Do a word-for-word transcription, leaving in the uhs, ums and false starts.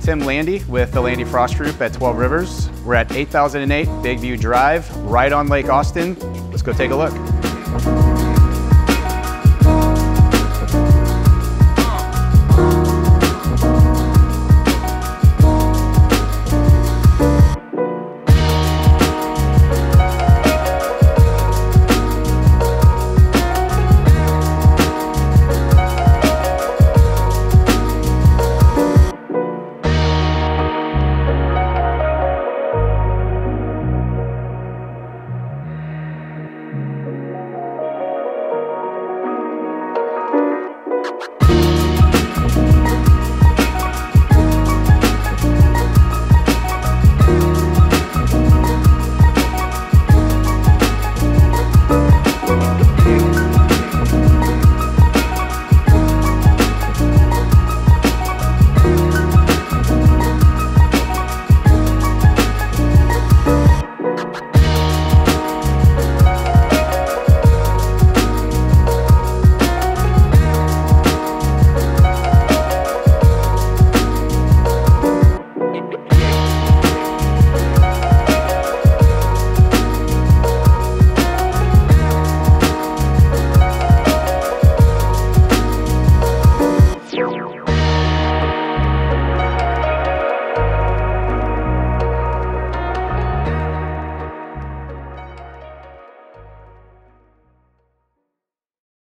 Tim Landy with the Landy Frost Group at twelve Rivers. We're at eight thousand eight Big View Drive, right on Lake Austin. Let's go take a look.